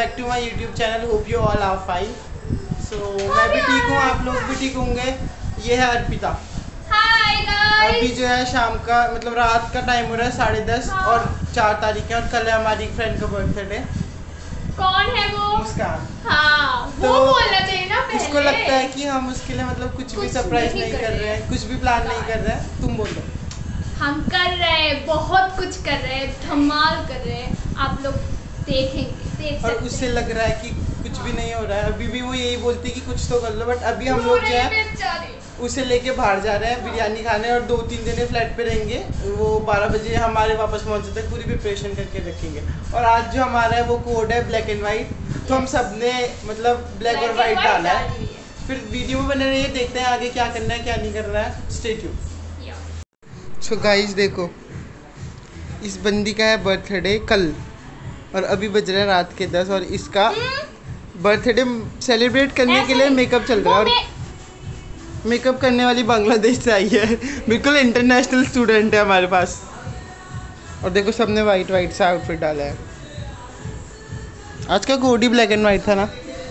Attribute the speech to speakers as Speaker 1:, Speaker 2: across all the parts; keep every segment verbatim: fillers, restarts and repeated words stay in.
Speaker 1: Back to my YouTube channel. Hope you all are fine. So मैं भी ठीक हूँ, आप लोग भी ठीक होंगे। ये है अर्पिता।
Speaker 2: Hi guys.
Speaker 1: अभी जो है शाम का मतलब रात का टाइम हो रहा है साढ़े दस
Speaker 2: हाँ।
Speaker 1: और चार तारीख है और कल है हमारी फ्रेंड का बर्थडे।
Speaker 2: कौन है वो?
Speaker 1: मुस्कान।
Speaker 2: हाँ, वो
Speaker 1: तो
Speaker 2: बोलना चाहिए ना पहले।
Speaker 1: उसको लगता है कि हम उसके लिए मतलब कुछ, कुछ भी सरप्राइज नहीं, नहीं कर रहे हैं, कुछ भी प्लान नहीं कर रहे हैं। तुम बोलो।
Speaker 2: हम कर रहे हैं, बहुत कुछ कर रहे हैं, धमाल कर रहे हैं। आप लोग देखेंगे, देख
Speaker 1: और उससे लग रहा है कि कुछ भी नहीं हो रहा है। अभी भी वो यही बोलती है कि कुछ तो कर लो, बट अभी हम लोग जो है उसे लेके बाहर जा रहे हैं बिरयानी खाने और दो तीन दिन फ्लैट पे रहेंगे। वो बारह बजे हमारे वापस पहुंचते तक पूरी प्रिपरेशन करके रखेंगे। और आज जो हमारा है वो कोड है ब्लैक एंड वाइट, तो हम सब ने मतलब ब्लैक और वाइट डाला है। फिर वीडियो में बने रहिए, देखते हैं आगे क्या करना है क्या नहीं करना है। Stay tuned. सो गाइस देखो, इस बंदी का है बर्थडे कल और अभी बज रहे हैं रात के दस और इसका बर्थडे सेलिब्रेट करने के लिए मेकअप चल रहा है। और मेकअप करने वाली बांग्लादेश से आई है, बिल्कुल इंटरनेशनल स्टूडेंट है हमारे पास। और देखो सबने वाइट वाइट सा आउटफिट डाला है। आज का कोड ही ब्लैक एंड वाइट था ना।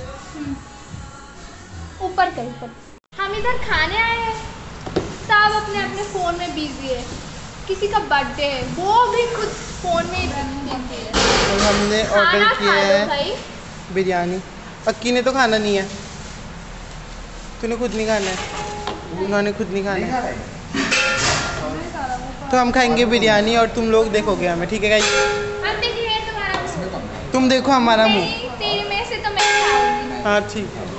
Speaker 2: ऊपर का ऊपर। हम इधर खाने आए हैं, सब अपने अपने फोन में बिजी है। किसी का बर्थडे है, वो भी खुद फोन में बिजी है।
Speaker 1: और हमने ऑर्डर किया है बिरयानी। पक्की ने तो खाना नहीं है, तूने खुद नहीं खाना है, उन्होंने खुद नहीं खाना है। तो हम खाएंगे बिरयानी और तुम लोग देखोगे हमें, ठीक है गाइस?
Speaker 2: हम देखेंगे तुम्हारा मुंह।
Speaker 1: तुम देखो हमारा मुंह।
Speaker 2: तेरी में से तो मैं खाऊंगी।
Speaker 1: हाँ ठीक है।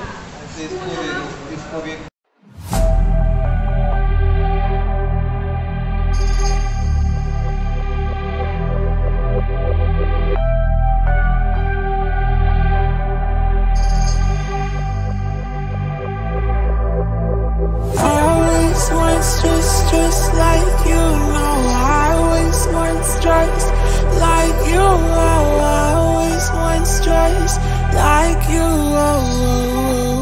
Speaker 3: Just, just like you, no, I always once just like you, oh, I always once just like you, oh.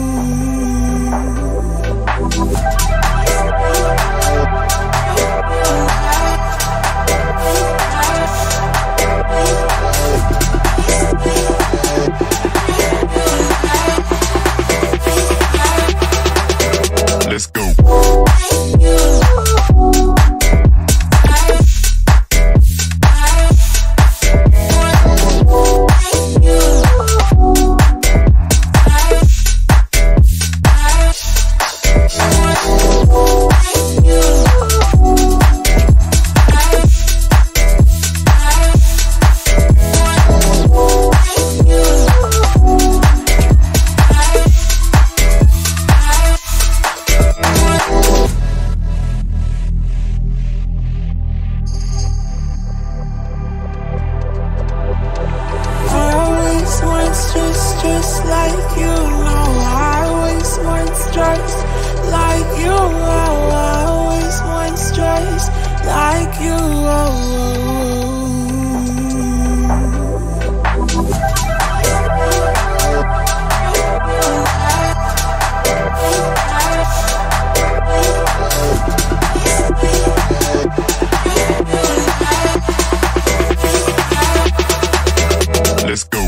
Speaker 3: Let's go. Just, just like you, no, I always once just like you, oh, I always once just like you, oh. Let's go.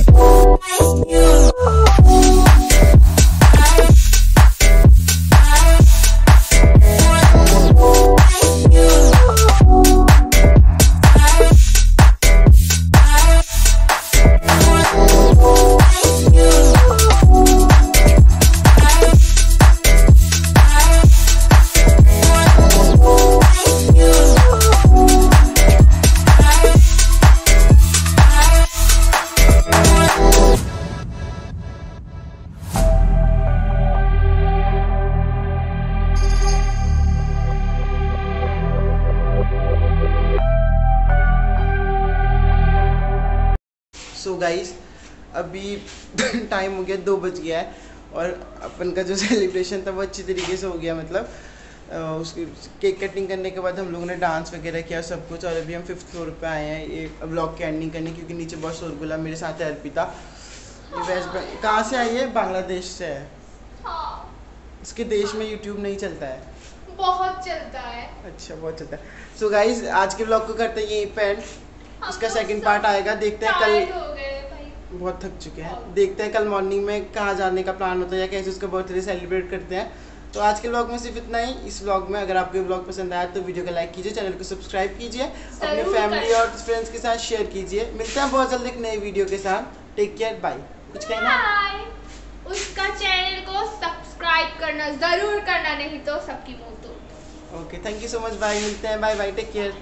Speaker 1: So guys अभी time हो गया, दो बज गया है और अपन का जो सेलिब्रेशन था वो अच्छी तरीके से हो गया। मतलब उसकी केक कटिंग करने के बाद हम लोगों ने डांस वगैरह किया सब कुछ। और अभी हम फिफ्थ फ्लोर पे आए हैं ये व्लॉग की एंडिंग करने, क्योंकि नीचे बहुत शोरगुल है। मेरे साथ है अर्पिता, ये वेस्ट बंगाल। कहाँ से आई है? बांग्लादेश से है।
Speaker 2: हाँ।
Speaker 1: इसके देश में यूट्यूब नहीं चलता है।
Speaker 2: बहुत चलता है।
Speaker 1: अच्छा बहुत चलता है। सो so गाइज आज के ब्लॉग को करते हैं यहीं पे एंड। इसका सेकंड पार्ट आएगा, देखते हैं कल। बहुत थक चुके हैं। देखते हैं कल मॉर्निंग में कहाँ जाने का प्लान होता है या कैसे उसका बर्थडे सेलिब्रेट करते हैं। तो आज के व्लॉग में सिर्फ इतना ही। इस व्लॉग में अगर आपको ये व्लॉग पसंद आया तो वीडियो को लाइक कीजिए, चैनल को सब्सक्राइब कीजिए, अपने फैमिली और फ्रेंड्स के साथ शेयर कीजिए। मिलते हैं बहुत जल्द एक नए वीडियो के साथ। Take care, bye. कुछ कहना?
Speaker 2: उसका चैनल को सब्सक्राइब करना जरूर करना, नहीं तो सबकी मुंह तो।
Speaker 1: Okay, thank you so much, bye. मिलते हैं, bye bye, take care.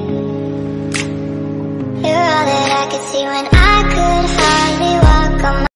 Speaker 4: You're all that I could see when I could hardly walk on my